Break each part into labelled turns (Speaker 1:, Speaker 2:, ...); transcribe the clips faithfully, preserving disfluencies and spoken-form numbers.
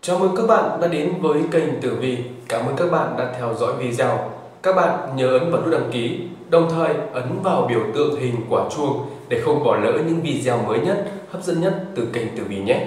Speaker 1: Chào mừng các bạn đã đến với kênh Tử Vi. Cảm ơn các bạn đã theo dõi video. Các bạn nhớ ấn vào nút đăng ký, đồng thời ấn vào biểu tượng hình quả chuông để không bỏ lỡ những video mới nhất, hấp dẫn nhất từ kênh Tử Vi nhé.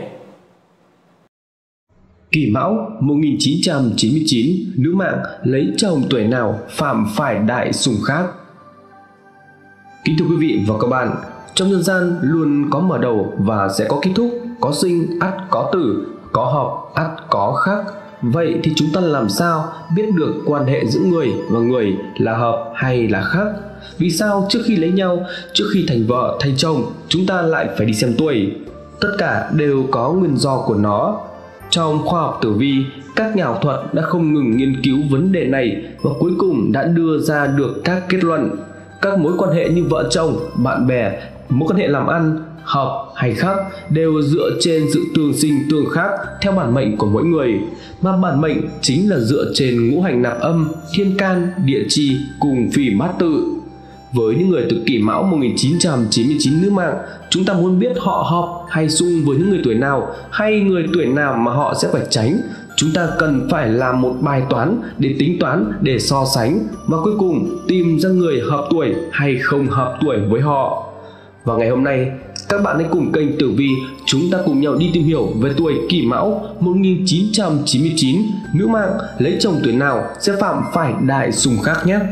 Speaker 2: Kỷ Mão một nghìn chín trăm chín mươi chín, nữ mạng lấy chồng tuổi nào phạm phải đại xung khác. Kính thưa quý vị và các bạn, trong nhân gian luôn có mở đầu và sẽ có kết thúc, có sinh ắt có tử, có hợp ắt có khác. Vậy thì chúng ta làm sao biết được quan hệ giữa người và người là hợp hay là khác? Vì sao trước khi lấy nhau, trước khi thành vợ thành chồng, chúng ta lại phải đi xem tuổi? Tất cả đều có nguyên do của nó. Trong khoa học tử vi, các nhà học thuật đã không ngừng nghiên cứu vấn đề này và cuối cùng đã đưa ra được các kết luận. Các mối quan hệ như vợ chồng, bạn bè, mối quan hệ làm ăn, hợp hay khác đều dựa trên sự tương sinh tương khắc theo bản mệnh của mỗi người, mà bản mệnh chính là dựa trên ngũ hành nạp âm, thiên can, địa chi cùng phỉ bát tự. Với những người tuổi Kỷ Mão một nghìn chín trăm chín mươi chín nữ mạng, chúng ta muốn biết họ hợp hay xung với những người tuổi nào, hay người tuổi nào mà họ sẽ phải tránh. Chúng ta cần phải làm một bài toán để tính toán, để so sánh và cuối cùng tìm ra người hợp tuổi hay không hợp tuổi với họ. Và ngày hôm nay, các bạn hãy cùng kênh Tử Vi chúng ta cùng nhau đi tìm hiểu về tuổi Kỷ Mão một nghìn chín trăm chín mươi chín, nữ mạng lấy chồng tuổi nào sẽ phạm phải đại xung khác nhé.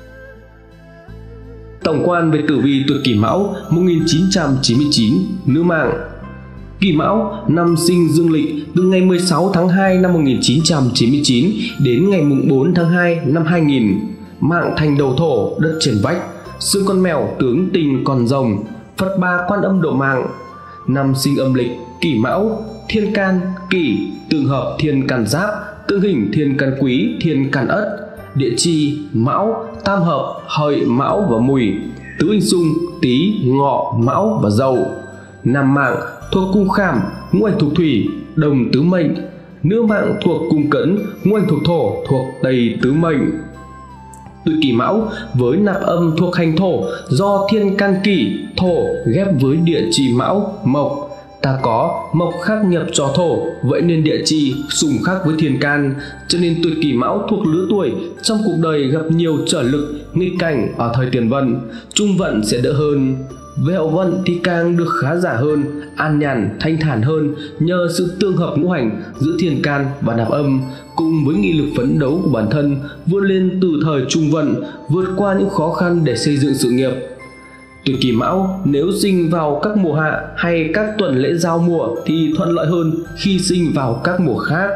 Speaker 2: Tổng quan về tử vi tuổi Kỷ Mão một nghìn chín trăm chín mươi chín, nữ mạng. Kỷ Mão, năm sinh dương lịch từ ngày mười sáu tháng hai năm một nghìn chín trăm chín mươi chín đến ngày bốn tháng hai năm hai nghìn. Mạng thành đầu thổ, đất trên vách, xương con mèo tướng tình con rồng, Phật Ba Quan Âm độ mạng. Năm sinh âm lịch Kỷ Mão, thiên can Kỷ, tương hợp thiên can Giáp, tương hình thiên can Quý, thiên can Ất. Địa chi Mão, tam hợp Hợi, Mão và Mùi, tứ hình xung Tý, Ngọ, Mão và Dậu. Nam mạng thuộc cung Khảm, ngũ hành thuộc thủy, Đồng tứ mệnh. Nữ mạng thuộc cung Cấn, ngũ hành thuộc thổ, thuộc Tây tứ mệnh. Tuổi Kỷ Mão với nạp âm thuộc hành thổ do thiên can Kỷ, thổ ghép với địa chi Mão, mộc. Ta có mộc khắc nhập cho thổ, vậy nên địa chi xung khắc với thiên can, cho nên tuổi Kỷ Mão thuộc lứa tuổi trong cuộc đời gặp nhiều trở lực, nghịch cảnh ở thời tiền vận, trung vận sẽ đỡ hơn. Về hậu vận thì càng được khá giả hơn, an nhàn, thanh thản hơn nhờ sự tương hợp ngũ hành giữa thiên can và nạp âm, cùng với nghị lực phấn đấu của bản thân vươn lên từ thời trung vận, vượt qua những khó khăn để xây dựng sự nghiệp. Tuổi Kỷ Mão nếu sinh vào các mùa hạ hay các tuần lễ giao mùa thì thuận lợi hơn khi sinh vào các mùa khác.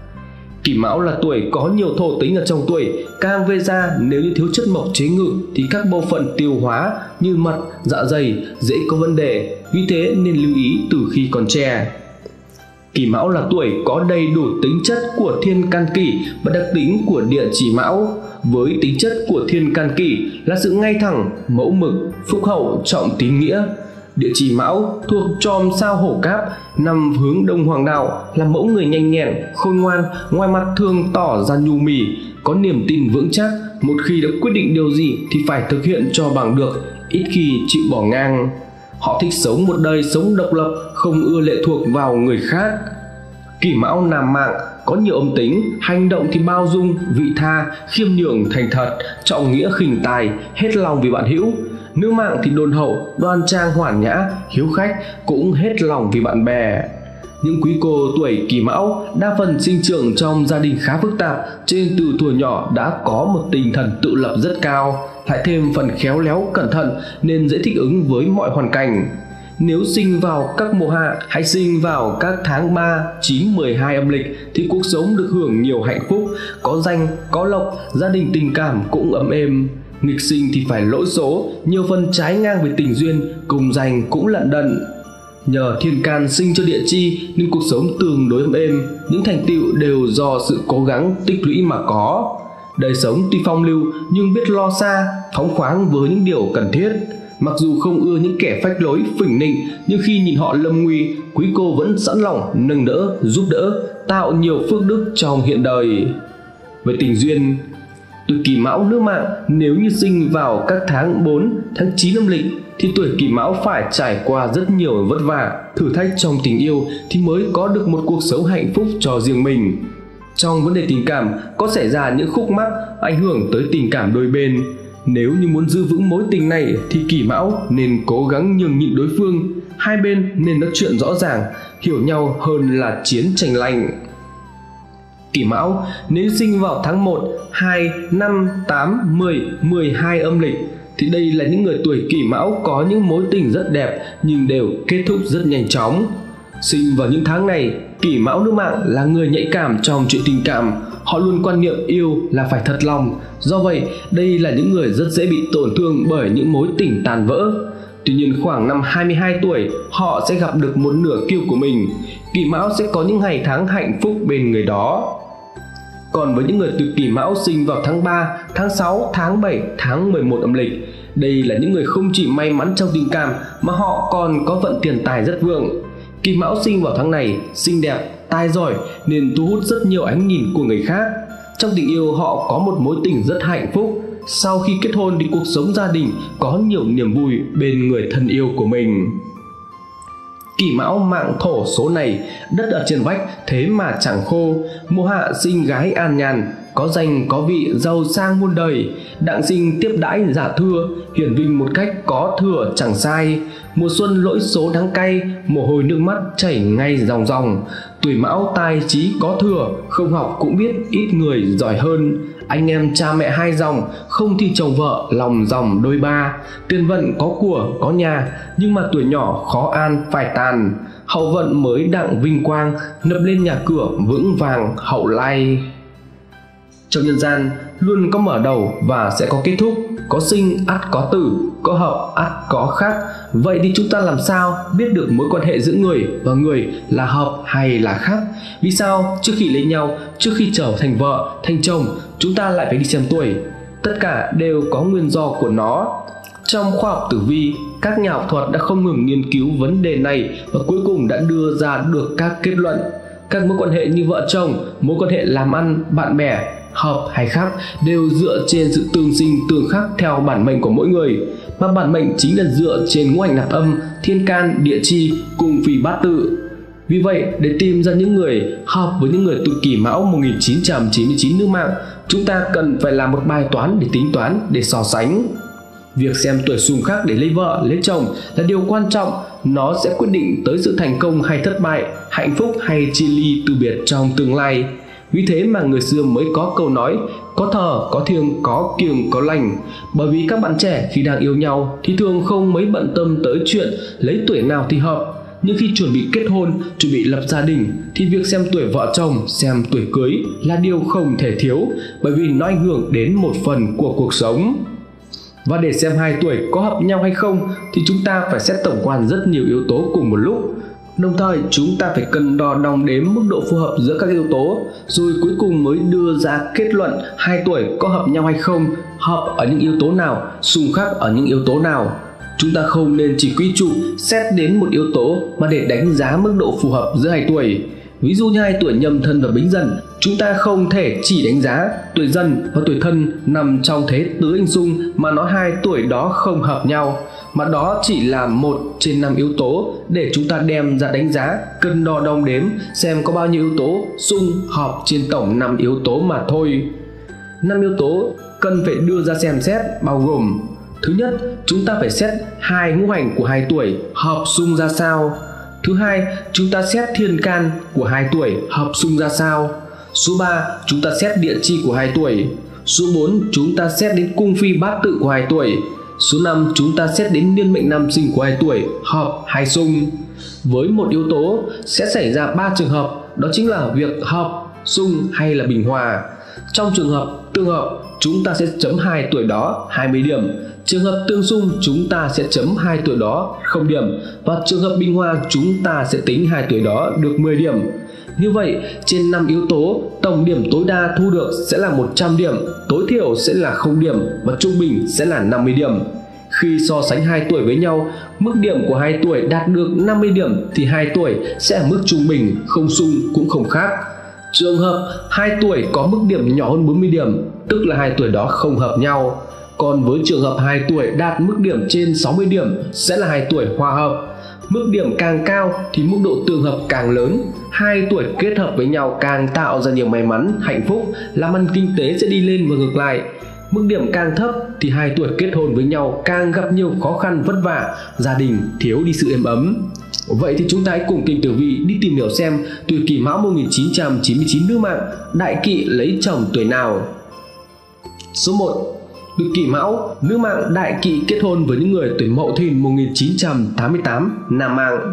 Speaker 2: Kỷ Mão là tuổi có nhiều thổ tính ở trong tuổi, càng về già nếu như thiếu chất mộc chế ngự thì các bộ phận tiêu hóa như mật, dạ dày dễ có vấn đề, vì thế nên lưu ý từ khi còn trẻ. Kỷ Mão là tuổi có đầy đủ tính chất của thiên can Kỷ và đặc tính của địa chỉ Mão. Với tính chất của thiên can Kỷ là sự ngay thẳng, mẫu mực, phúc hậu, trọng tín nghĩa. Địa chỉ Mão thuộc chòm sao Hổ Cáp, nằm hướng đông hoàng đạo, là mẫu người nhanh nhẹn, khôn ngoan, ngoài mặt thường tỏ ra nhu mì, có niềm tin vững chắc, một khi đã quyết định điều gì thì phải thực hiện cho bằng được, ít khi chịu bỏ ngang. Họ thích sống một đời sống độc lập, không ưa lệ thuộc vào người khác. Kỷ Mão nam mạng có nhiều âm tính, hành động thì bao dung, vị tha, khiêm nhường, thành thật, trọng nghĩa khinh tài, hết lòng vì bạn hữu. Nữ mạng thì đôn hậu, đoan trang, hoàn nhã, hiếu khách, cũng hết lòng vì bạn bè. Những quý cô tuổi Kỷ Mão đa phần sinh trưởng trong gia đình khá phức tạp, trên từ thuở nhỏ đã có một tinh thần tự lập rất cao, lại thêm phần khéo léo cẩn thận nên dễ thích ứng với mọi hoàn cảnh. Nếu sinh vào các mùa hạ hay sinh vào các tháng ba, chín, mười hai âm lịch thì cuộc sống được hưởng nhiều hạnh phúc, có danh, có lộc, gia đình tình cảm cũng ấm êm. Nghịch sinh thì phải lỗi số, nhiều phần trái ngang về tình duyên, cùng danh cũng lận đận. Nhờ thiên can sinh cho địa chi nên cuộc sống tương đối ấm êm, những thành tựu đều do sự cố gắng tích lũy mà có. Đời sống tuy phong lưu nhưng biết lo xa, phóng khoáng với những điều cần thiết. Mặc dù không ưa những kẻ phách lối, phỉnh nịnh, nhưng khi nhìn họ lâm nguy, quý cô vẫn sẵn lòng nâng đỡ, giúp đỡ, tạo nhiều phước đức trong hiện đời. Về tình duyên, Tuổi Kỷ Mão nữ mạng nếu như sinh vào các tháng bốn, tháng chín âm lịch thì tuổi Kỷ Mão phải trải qua rất nhiều vất vả, thử thách trong tình yêu thì mới có được một cuộc sống hạnh phúc cho riêng mình. Trong vấn đề tình cảm có xảy ra những khúc mắc ảnh hưởng tới tình cảm đôi bên. Nếu như muốn giữ vững mối tình này thì Kỷ Mão nên cố gắng nhường nhịn đối phương, hai bên nên nói chuyện rõ ràng, hiểu nhau hơn là chiến tranh lạnh. Kỷ Mão nếu sinh vào tháng một, hai, năm, tám, mười, mười hai âm lịch thì đây là những người tuổi Kỷ Mão có những mối tình rất đẹp nhưng đều kết thúc rất nhanh chóng. Sinh vào những tháng này, Kỷ Mão nữ mạng là người nhạy cảm trong chuyện tình cảm, họ luôn quan niệm yêu là phải thật lòng. Do vậy, đây là những người rất dễ bị tổn thương bởi những mối tình tàn vỡ. Tuy nhiên khoảng năm hai mươi hai tuổi, họ sẽ gặp được một nửa kia của mình. Kỷ Mão sẽ có những ngày tháng hạnh phúc bên người đó. Còn với những người tuổi Kỷ Mão sinh vào tháng ba, tháng sáu, tháng bảy, tháng mười một âm lịch, đây là những người không chỉ may mắn trong tình cảm mà họ còn có vận tiền tài rất vượng. Kỷ Mão sinh vào tháng này xinh đẹp, tài giỏi nên thu hút rất nhiều ánh nhìn của người khác. Trong tình yêu họ có một mối tình rất hạnh phúc. Sau khi kết hôn thì cuộc sống gia đình có nhiều niềm vui bên người thân yêu của mình. Kỷ Mão mạng thổ số này, đất ở trên vách thế mà chẳng khô. Mùa hạ sinh gái an nhàn, có danh có vị, giàu sang muôn đời. Đặng sinh tiếp đãi giả thưa, hiển vinh một cách có thừa chẳng sai. Mùa xuân lỗi số đắng cay, mồ hôi nước mắt chảy ngay dòng dòng. Tuổi Mão tài trí có thừa, không học cũng biết ít người giỏi hơn. Anh em cha mẹ hai dòng, không thi chồng vợ lòng dòng đôi ba. Tiền vận có của có nhà, nhưng mà tuổi nhỏ khó an phải tàn. Hậu vận mới đặng vinh quang, nập lên nhà cửa vững vàng hậu lai. Trong nhân gian luôn có mở đầu và sẽ có kết thúc, có sinh ắt có tử, có hợp ắt có khác. Vậy thì chúng ta làm sao biết được mối quan hệ giữa người và người là hợp hay là khác? Vì sao trước khi lấy nhau, trước khi trở thành vợ, thành chồng, chúng ta lại phải đi xem tuổi? Tất cả đều có nguyên do của nó. Trong khoa học tử vi, các nhà học thuật đã không ngừng nghiên cứu vấn đề này và cuối cùng đã đưa ra được các kết luận. Các mối quan hệ như vợ chồng, mối quan hệ làm ăn, bạn bè, hợp hay khác đều dựa trên sự tương sinh tương khắc theo bản mệnh của mỗi người, mà bản mệnh chính là dựa trên ngũ hành nạp âm, thiên can, địa chi cùng phi bát tự. Vì vậy, để tìm ra những người hợp với những người tuổi Kỷ Mão một nghìn chín trăm chín mươi chín nữ mạng, chúng ta cần phải làm một bài toán để tính toán, để so sánh. Việc xem tuổi xung khắc để lấy vợ, lấy chồng là điều quan trọng. Nó sẽ quyết định tới sự thành công hay thất bại, hạnh phúc hay chia ly từ biệt trong tương lai. Vì thế mà người xưa mới có câu nói có thờ, có thiêng, có kiêng, có lành. Bởi vì các bạn trẻ khi đang yêu nhau thì thường không mấy bận tâm tới chuyện lấy tuổi nào thì hợp. Nhưng khi chuẩn bị kết hôn, chuẩn bị lập gia đình thì việc xem tuổi vợ chồng, xem tuổi cưới là điều không thể thiếu, bởi vì nó ảnh hưởng đến một phần của cuộc sống. Và để xem hai tuổi có hợp nhau hay không thì chúng ta phải xét tổng quan rất nhiều yếu tố cùng một lúc. Đồng thời chúng ta phải cân đo đong đếm mức độ phù hợp giữa các yếu tố, rồi cuối cùng mới đưa ra kết luận hai tuổi có hợp nhau hay không, hợp ở những yếu tố nào, xung khắc ở những yếu tố nào. Chúng ta không nên chỉ quy chụp xét đến một yếu tố mà để đánh giá mức độ phù hợp giữa hai tuổi. Ví dụ như hai tuổi Nhâm Thân và Bính Dần, chúng ta không thể chỉ đánh giá tuổi Dần và tuổi Thân nằm trong thế tứ hình xung mà nói hai tuổi đó không hợp nhau, mà đó chỉ là một trên năm yếu tố để chúng ta đem ra đánh giá, cân đo đong đếm xem có bao nhiêu yếu tố xung hợp trên tổng năm yếu tố mà thôi. Năm yếu tố cần phải đưa ra xem xét bao gồm: thứ nhất, chúng ta phải xét hai ngũ hành của hai tuổi hợp xung ra sao. Thứ hai, chúng ta xét thiên can của hai tuổi hợp xung ra sao. Số ba, chúng ta xét địa chi của hai tuổi. Số bốn, chúng ta xét đến cung phi bát tự của hai tuổi. Số năm, chúng ta xét đến niên mệnh năm sinh của hai tuổi hợp hay xung. Với một yếu tố sẽ xảy ra ba trường hợp, đó chính là việc hợp, xung hay là bình hòa. Trong trường hợp tương hợp, chúng ta sẽ chấm hai tuổi đó hai mươi điểm. Trường hợp tương xung, chúng ta sẽ chấm hai tuổi đó không điểm. Và trường hợp bình hòa, chúng ta sẽ tính hai tuổi đó được mười điểm. Như vậy, trên năm yếu tố, tổng điểm tối đa thu được sẽ là một trăm điểm, tối thiểu sẽ là không điểm và trung bình sẽ là năm mươi điểm. Khi so sánh hai tuổi với nhau, mức điểm của hai tuổi đạt được năm mươi điểm thì hai tuổi sẽ ở mức trung bình, không xung cũng không khác. Trường hợp hai tuổi có mức điểm nhỏ hơn bốn mươi điểm, tức là hai tuổi đó không hợp nhau. Còn với trường hợp hai tuổi đạt mức điểm trên sáu mươi điểm sẽ là hai tuổi hòa hợp. Mức điểm càng cao thì mức độ tương hợp càng lớn. Hai tuổi kết hợp với nhau càng tạo ra nhiều may mắn, hạnh phúc, làm ăn kinh tế sẽ đi lên và ngược lại. Mức điểm càng thấp thì hai tuổi kết hôn với nhau càng gặp nhiều khó khăn vất vả, gia đình thiếu đi sự êm ấm. Vậy thì chúng ta hãy cùng kênh Tử Vi đi tìm hiểu xem tuổi Kỷ Mão một nghìn chín trăm chín mươi chín nữ mạng đại kỵ lấy chồng tuổi nào. Số một. Tuổi Kỷ Mão, nữ mạng đại kỵ kết hôn với những người tuổi Mậu Thìn một nghìn chín trăm tám mươi tám, nam mạng.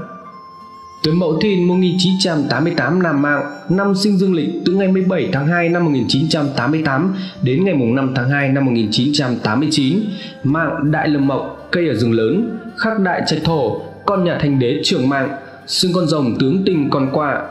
Speaker 2: Tuổi Mậu Thìn một nghìn chín trăm tám mươi tám, nam mạng, năm sinh dương lịch từ ngày mười bảy tháng hai năm một nghìn chín trăm tám mươi tám đến ngày năm tháng hai năm một nghìn chín trăm tám mươi chín. Mạng đại lâm mộc, cây ở rừng lớn, khắc đại trạch thổ, con nhà Thanh đế trưởng mạng, xưng con rồng tướng tinh con quạ.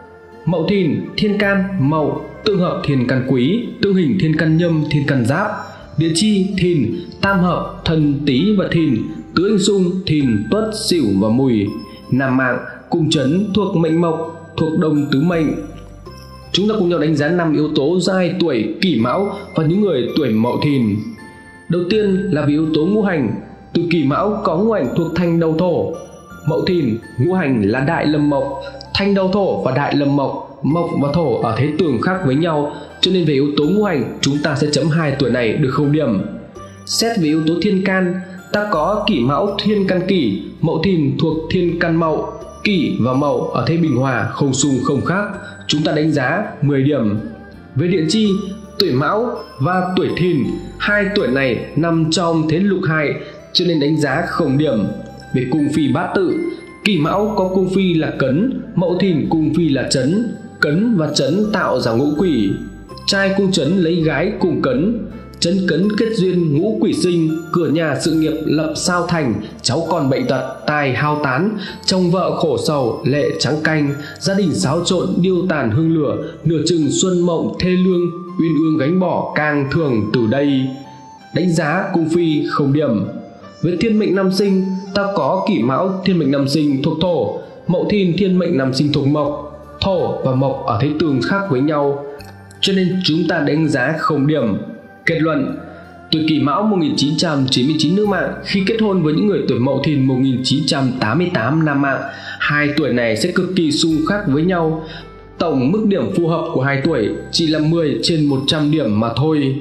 Speaker 2: Mậu Thìn, thiên can Mậu, tương hợp thiên can Quý, tương hình thiên can Nhâm, thiên can Giáp. Địa chi Thìn, tam hợp Thân Tý và Thìn, tứ anh xung Thìn, Tuất, Sửu và Mùi. Nam mạng cung chấn thuộc mệnh mộc, thuộc đông tứ mệnh. Chúng ta cùng nhau đánh giá năm yếu tố do hai tuổi Kỷ Mão và những người tuổi Mậu Thìn. Đầu tiên là về yếu tố ngũ hành. Tuổi Kỷ Mão có ngũ hành thuộc thanh đầu thổ. Mậu Thìn ngũ hành là đại lâm mộc, thanh đầu thổ và đại lâm mộc, mộc và thổ ở thế tường khác với nhau, cho nên về yếu tố ngũ hành chúng ta sẽ chấm hai tuổi này được không điểm. Xét về yếu tố thiên can, ta có Kỷ Mão thiên can Kỷ, Mậu Thìn thuộc thiên can Mậu. Kỷ và Mậu ở thế bình hòa, không xung không khác, chúng ta đánh giá mười điểm. Về địa chi, tuổi Mão và tuổi Thìn, hai tuổi này nằm trong thế lục hại, cho nên đánh giá không điểm. Về cung phi bát tự, Kỷ Mão có cung phi là Cấn, Mậu Thìn cung phi là Chấn. Cấn và Chấn tạo ra ngũ quỷ. Trai cung Chấn lấy gái cung Cấn. Chấn Cấn kết duyên ngũ quỷ sinh, cửa nhà sự nghiệp lập sao thành, cháu con bệnh tật, tài hao tán, chồng vợ khổ sầu, lệ trắng canh, gia đình xáo trộn, điêu tàn hương lửa, nửa chừng xuân mộng thê lương, uyên ương gánh bỏ càng thường từ đây. Đánh giá cung phi không điểm. Với thiên mệnh năm sinh, ta có Kỷ Mão thiên mệnh năm sinh thuộc thổ, Mậu Thìn thiên mệnh năm sinh thuộc mộc. Thổ và mộc ở thế tường khác với nhau, cho nên chúng ta đánh giá không điểm. Kết luận, tuổi Kỷ Mão một nghìn chín trăm chín mươi chín nữ mạng khi kết hôn với những người tuổi Mậu Thìn một nghìn chín trăm tám mươi tám nam mạng, hai tuổi này sẽ cực kỳ xung khắc với nhau. Tổng mức điểm phù hợp của hai tuổi chỉ là mười trên một trăm điểm mà thôi.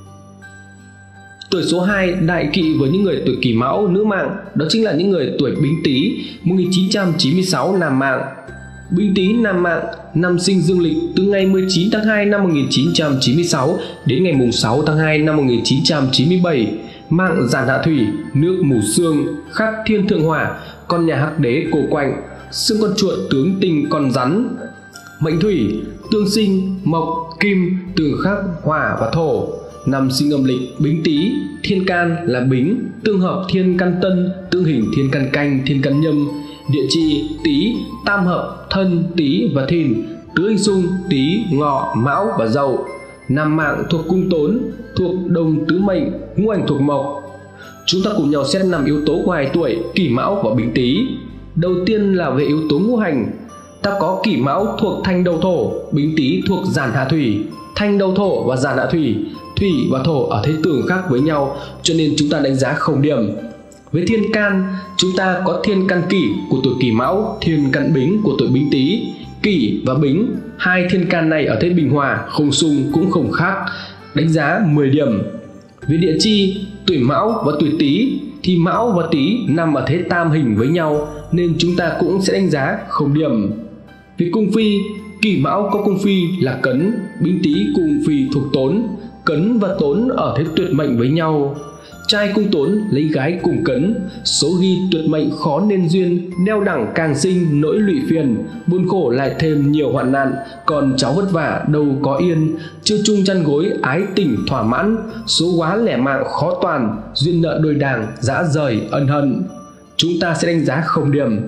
Speaker 2: Tuổi số hai đại kỵ với những người tuổi Kỷ Mão nữ mạng, đó chính là những người tuổi Bính Tý một nghìn chín trăm chín mươi sáu nam mạng. Bính Tý nam mạng, năm sinh dương lịch từ ngày mười chín tháng hai năm một nghìn chín trăm chín mươi sáu đến ngày sáu tháng hai năm một nghìn chín trăm chín mươi bảy. Mạng giản hạ thủy, nước mù sương, khắc thiên thượng hỏa, con nhà Hắc đế cổ quạnh, xương con chuột tướng tinh con rắn. Mệnh thủy, tương sinh mộc, kim, tường khắc hỏa và thổ. Năm sinh âm lịch Bính Tý, thiên can là Bính, tương hợp thiên can Tân, tương hình thiên can Canh, thiên can Nhâm. Địa chi Tý, tam hợp Thân, Tý và Thìn, tứ anh xung Tý, Ngọ, Mão và Dậu. Nam mạng thuộc cung Tốn, thuộc đồng tứ mệnh, ngũ hành thuộc mộc. Chúng ta cùng nhau xét năm yếu tố của hai tuổi Kỷ Mão và Bính Tý. Đầu tiên là về yếu tố ngũ hành. Ta có Kỷ Mão thuộc thanh đầu thổ, Bính Tý thuộc giản hạ thủy. Thanh đầu thổ và giản hạ thủy, thủy và thổ ở thế tường khác với nhau, cho nên chúng ta đánh giá không điểm. Với thiên can, chúng ta có thiên can Kỷ của tuổi Kỷ Mão, thiên can Bính của tuổi Bính Tý. Kỷ và Bính, hai thiên can này ở thế bình hòa, không xung cũng không khác, đánh giá mười điểm. Với địa chi, tuổi Mão và tuổi Tý thì Mão và Tý nằm ở thế tam hình với nhau, nên chúng ta cũng sẽ đánh giá không điểm. Với cung phi, Kỷ Mão có cung phi là Cấn, Bính Tý cung phi thuộc Tốn. Cấn và Tốn ở thế tuyệt mệnh với nhau. Trai cung Tốn lấy gái cùng Cấn, số ghi tuyệt mệnh khó nên duyên, đeo đẳng càng sinh nỗi lụy phiền, buồn khổ lại thêm nhiều hoạn nạn, còn cháu vất vả đâu có yên, chưa chung chăn gối ái tình thỏa mãn, số quá lẻ mạng khó toàn, duyên nợ đôi đàng dã rời ân hận. Chúng ta sẽ đánh giá không điểm.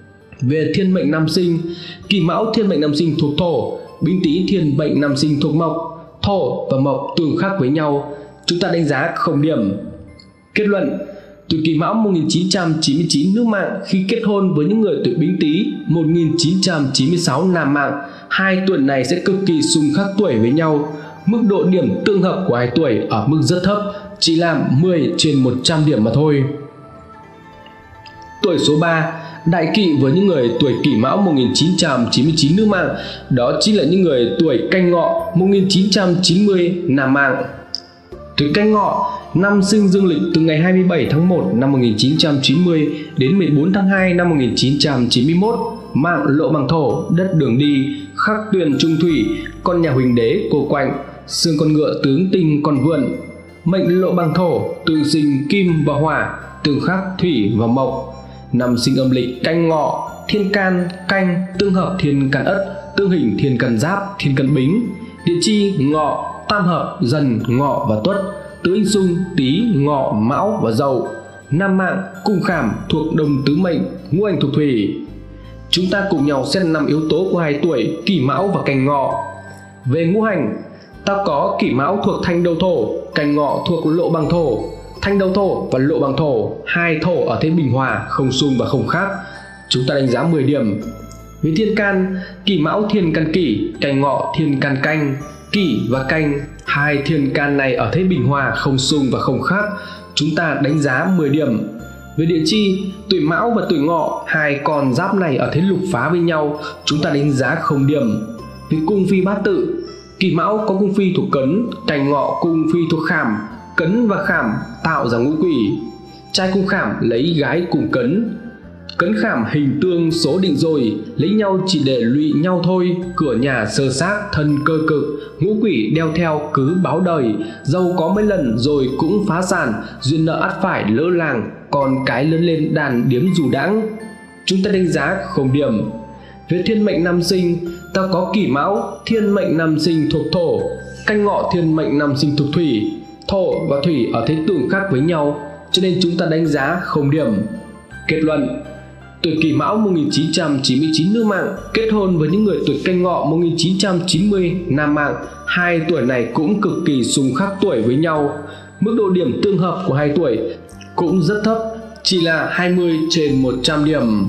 Speaker 2: Về thiên mệnh năm sinh, Kỷ Mão thiên mệnh năm sinh thuộc thổ, Bính Tý thiên mệnh năm sinh thuộc mộc. Thổ và mộc tương khắc với nhau, chúng ta đánh giá không điểm. Kết luận, Tuổi Kỷ Mão một nghìn chín trăm chín mươi chín nữ mạng khi kết hôn với những người tuổi Bính Tý một nghìn chín trăm chín mươi sáu nam mạng, hai tuổi này sẽ cực kỳ xung khắc tuổi với nhau. Mức độ điểm tương hợp của hai tuổi ở mức rất thấp, chỉ là mười trên một trăm điểm mà thôi. Tuổi số ba, đại kỵ với những người tuổi Kỷ Mão một nghìn chín trăm chín mươi chín nữ mạng, đó chính là những người tuổi Canh Ngọ một nghìn chín trăm chín mươi nam mạng. Tuổi Canh Ngọ, năm sinh dương lịch từ ngày hai mươi bảy tháng một năm một nghìn chín trăm chín mươi đến mười bốn tháng hai năm một nghìn chín trăm chín mươi mốt, mạng lộ bằng thổ, đất đường đi, khắc tuyền trung thủy, con nhà Huỳnh đế cô quạnh, xương con ngựa tướng tinh con vượn. Mệnh lộ bằng thổ, tương sinh kim và hỏa, tương khắc thủy và mộc. Năm sinh âm lịch Canh Ngọ, thiên can Canh, tương hợp thiên can Ất, tương hình thiên can Giáp, thiên can Bính. Địa chi Ngọ, tam hợp Dần, Ngọ và Tuất, tứ hình xung Tý, Ngọ, Mão và Dậu. Nam mạng Cung Khảm thuộc đồng tứ mệnh, ngũ hành thuộc thủy. Chúng ta cùng nhau xét năm yếu tố của hai tuổi Kỷ Mão và Canh Ngọ. Về ngũ hành, ta có Kỷ Mão thuộc thanh đầu thổ, Canh Ngọ thuộc lộ bằng thổ. Thanh đầu thổ và lộ bằng thổ, hai thổ ở thế bình hòa, không xung và không khác. Chúng ta đánh giá mười điểm. Về thiên can, Kỷ Mão thiên can Kỷ, Canh Ngọ thiên can Canh. Kỷ và Canh, hai thiên can này ở thế bình hòa, không xung và không khác. Chúng ta đánh giá mười điểm. Về địa chi, tuổi Mão và tuổi Ngọ, hai con giáp này ở thế lục phá với nhau, chúng ta đánh giá không điểm. Về cung phi bát tự, Kỷ Mão có cung phi thuộc Cấn, Canh Ngọ cung phi thuộc Khảm. Cấn và Khảm tạo ra ngũ quỷ. Trai cung Khảm lấy gái cùng Cấn. Cấn Khảm hình tương số định rồi, lấy nhau chỉ để lụy nhau thôi. Cửa nhà sơ xác, thân cơ cực, ngũ quỷ đeo theo cứ báo đời. Dâu có mấy lần rồi cũng phá sản, duyên nợ ắt phải lỡ làng, còn cái lớn lên đàn điếm dù đãng. Chúng ta đánh giá không điểm. Về thiên mệnh năm sinh, ta có Kỷ Mão thiên mệnh năm sinh thuộc thổ, Canh Ngọ thiên mệnh năm sinh thuộc thủy. Thổ và thủy ở thế tương khắc với nhau, cho nên chúng ta đánh giá không điểm. Kết luận, tuổi Kỷ Mão một nghìn chín trăm chín mươi chín nữ mạng kết hôn với những người tuổi Canh Ngọ một nghìn chín trăm chín mươi nam mạng, hai tuổi này cũng cực kỳ xung khắc tuổi với nhau. Mức độ điểm tương hợp của hai tuổi cũng rất thấp, chỉ là hai mươi trên một trăm điểm.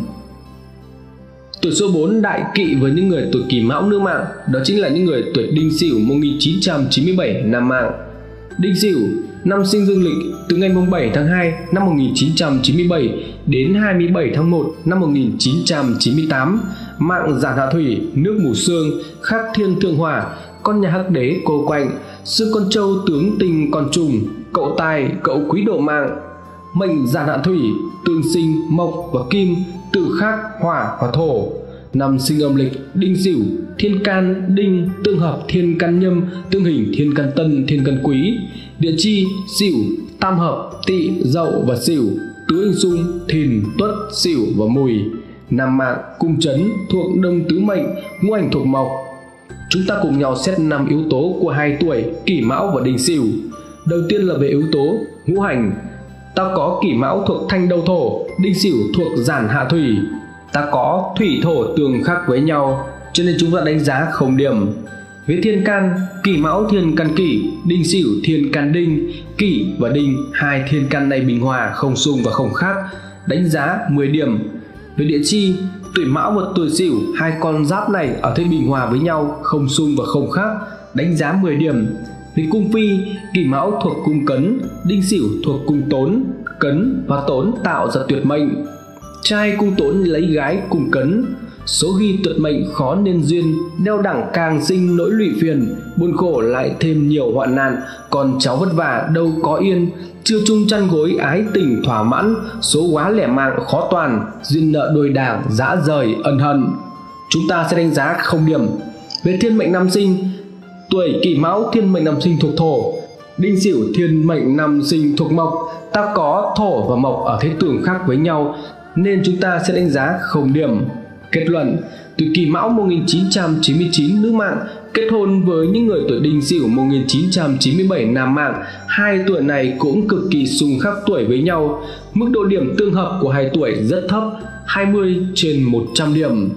Speaker 2: Tuổi số bốn, đại kỵ với những người tuổi Kỷ Mão nữ mạng, đó chính là những người tuổi Đinh Sửu một nghìn chín trăm chín mươi bảy nam mạng. Đinh Sửu, năm sinh dương lịch từ ngày bảy tháng hai năm một nghìn chín trăm chín mươi bảy đến hai mươi bảy tháng một năm một nghìn chín trăm chín mươi tám, mạng giản hạ thủy, nước mù sương, khắc thiên thượng hỏa, con nhà Hắc đế cô quạnh, xương con trâu tướng tinh con trùng, cậu tài cậu quý độ mạng. Mệnh giản hạ thủy, tương sinh mộc và kim, tự khắc hỏa và thổ. Năm sinh âm lịch Đinh Sửu, thiên can Đinh, tương hợp thiên can Nhâm, tương hình thiên can Tân, thiên can Quý. Địa chi Sửu, tam hợp Tỵ, Dậu và Sửu, tứ hình xung Thìn, Tuất, Sửu và Mùi. Nam mạng Cung Trấn thuộc đông tứ mệnh, ngũ hành thuộc mộc. Chúng ta cùng nhau xét năm yếu tố của hai tuổi Kỷ Mão và Đinh Sửu. Đầu tiên là về yếu tố ngũ hành. Ta có Kỷ Mão thuộc thanh đầu thổ, Đinh Sửu thuộc giản hạ thủy. Ta có thủy thổ tương khắc với nhau, cho nên chúng ta đánh giá không điểm. Với thiên can, Kỷ Mão thiên can Kỷ, Đinh Sửu thiên can Đinh. Kỷ và Đinh, hai thiên can này bình hòa, không xung và không khác, đánh giá mười điểm. Về địa chi, tuổi Mão và tuổi Sửu, hai con giáp này ở thế bình hòa với nhau, không xung và không khác, đánh giá mười điểm. Về cung phi, Kỷ Mão thuộc cung Cấn, Đinh Sửu thuộc cung Tốn. Cấn và Tốn tạo ra tuyệt mệnh. Trai cung Tốn lấy gái cùng Cấn, số ghi tuyệt mệnh khó nên duyên, đeo đẳng càng sinh nỗi lụy phiền, buồn khổ lại thêm nhiều hoạn nạn, còn cháu vất vả đâu có yên, chưa chung chăn gối ái tình thỏa mãn, số quá lẻ mạng khó toàn, duyên nợ đôi đảng dã rời ân hận. Chúng ta sẽ đánh giá không điểm. Về thiên mệnh năm sinh, tuổi Kỷ Mão thiên mệnh năm sinh thuộc thổ, Đinh Sửu thiên mệnh năm sinh thuộc mộc. Ta có thổ và mộc ở thế tương khắc với nhau, nên chúng ta sẽ đánh giá không điểm. Kết luận, tuổi Kỷ Mão một nghìn chín trăm chín mươi chín nữ mạng kết hôn với những người tuổi Đinh Sửu một nghìn chín trăm chín mươi bảy nam mạng, hai tuổi này cũng cực kỳ xung khắc tuổi với nhau. Mức độ điểm tương hợp của hai tuổi rất thấp, hai mươi trên một trăm điểm.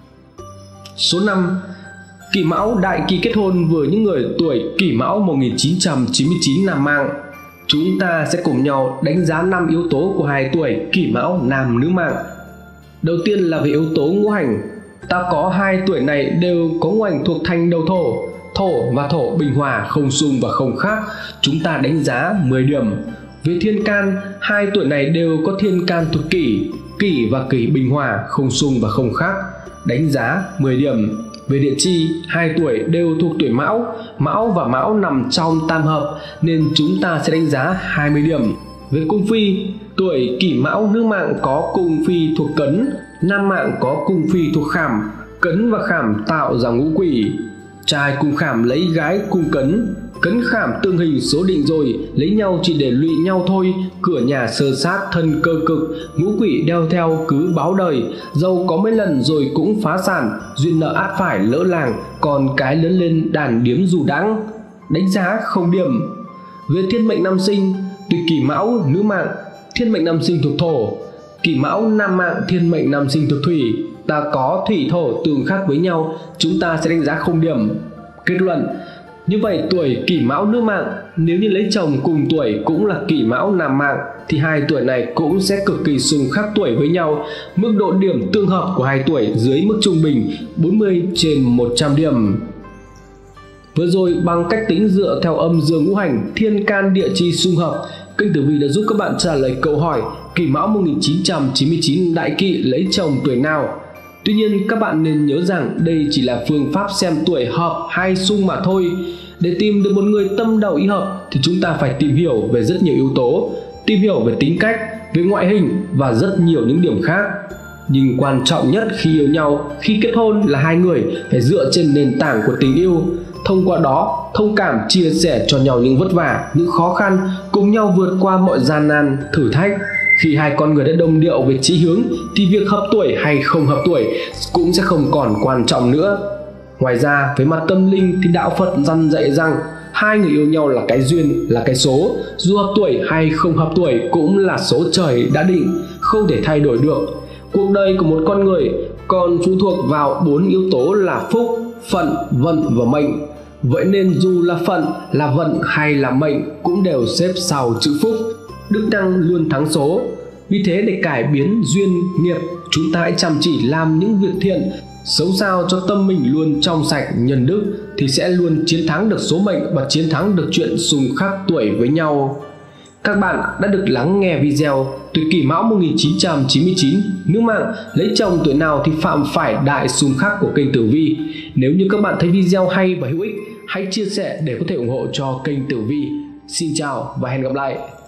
Speaker 2: Số năm, Kỷ Mão đại kỵ kết hôn với những người tuổi Kỷ Mão một nghìn chín trăm chín mươi chín nam mạng. Chúng ta sẽ cùng nhau đánh giá năm yếu tố của hai tuổi Kỷ Mão nam nữ mạng. Đầu tiên là về yếu tố ngũ hành. Ta có hai tuổi này đều có ngũ hành thuộc thành đầu thổ. Thổ và thổ bình hòa, không xung và không khác. Chúng ta đánh giá mười điểm. Về thiên can, hai tuổi này đều có thiên can thuộc Kỷ. Kỷ và Kỷ bình hòa, không xung và không khác. Đánh giá mười điểm. Về địa chi, hai tuổi đều thuộc tuổi Mão. Mão và Mão nằm trong tam hợp nên chúng ta sẽ đánh giá hai mươi điểm. Về cung phi, tuổi Kỷ Mão nữ mạng có cung phi thuộc Cấn, nam mạng có cung phi thuộc Khảm. Cấn và Khảm tạo ra ngũ quỷ. Trai cùng Khảm lấy gái cùng Cấn. Cấn Khảm tương hình số định rồi, lấy nhau chỉ để lụy nhau thôi. Cửa nhà sơ sát thân cơ cực, ngũ quỷ đeo theo cứ báo đời. Dâu có mấy lần rồi cũng phá sản, duyên nợ át phải lỡ làng, còn cái lớn lên đàn điếm dù đãng. Đánh giá không điểm. Về thiên mệnh năm sinh, tuổi Kỷ Mão nữ mạng, thiên mệnh năm sinh thuộc thổ. Kỷ Mão nam mạng, thiên mệnh năm sinh thuộc thủy. Ta có thủy thổ tương khắc với nhau, chúng ta sẽ đánh giá không điểm. Kết luận, như vậy tuổi Kỷ Mão nữ mạng nếu như lấy chồng cùng tuổi cũng là Kỷ Mão nam mạng thì hai tuổi này cũng sẽ cực kỳ xung khắc tuổi với nhau. Mức độ điểm tương hợp của hai tuổi dưới mức trung bình bốn mươi trên một trăm điểm. Vừa rồi bằng cách tính dựa theo âm dương ngũ hành, thiên can địa chi xung hợp, kênh Tử Vi đã giúp các bạn trả lời câu hỏi Kỷ Mão một nghìn chín trăm chín mươi chín đại kỵ lấy chồng tuổi nào. Tuy nhiên các bạn nên nhớ rằng đây chỉ là phương pháp xem tuổi hợp hay xung mà thôi. Để tìm được một người tâm đầu ý hợp thì chúng ta phải tìm hiểu về rất nhiều yếu tố, tìm hiểu về tính cách, về ngoại hình và rất nhiều những điểm khác. Nhưng quan trọng nhất khi yêu nhau, khi kết hôn là hai người phải dựa trên nền tảng của tình yêu. Thông qua đó, thông cảm chia sẻ cho nhau những vất vả, những khó khăn, cùng nhau vượt qua mọi gian nan, thử thách. Khi hai con người đã đồng điệu về chí hướng thì việc hợp tuổi hay không hợp tuổi cũng sẽ không còn quan trọng nữa. Ngoài ra, về mặt tâm linh thì đạo Phật dặn dạy rằng hai người yêu nhau là cái duyên, là cái số. Dù hợp tuổi hay không hợp tuổi cũng là số trời đã định, không thể thay đổi được. Cuộc đời của một con người còn phụ thuộc vào bốn yếu tố là phúc, phận, vận và mệnh. Vậy nên dù là phận, là vận hay là mệnh cũng đều xếp sau chữ phúc. Đức năng luôn thắng số. Vì thế để cải biến duyên nghiệp, chúng ta hãy chăm chỉ làm những việc thiện, sống sao cho tâm mình luôn trong sạch nhân đức thì sẽ luôn chiến thắng được số mệnh và chiến thắng được chuyện xung khắc tuổi với nhau. Các bạn đã được lắng nghe video tuổi Kỷ Mão một nghìn chín trăm chín mươi chín nữ mạng lấy chồng tuổi nào thì phạm phải đại xung khắc của kênh Tử Vi. Nếu như các bạn thấy video hay và hữu ích, hãy chia sẻ để có thể ủng hộ cho kênh Tử Vi. Xin chào và hẹn gặp lại.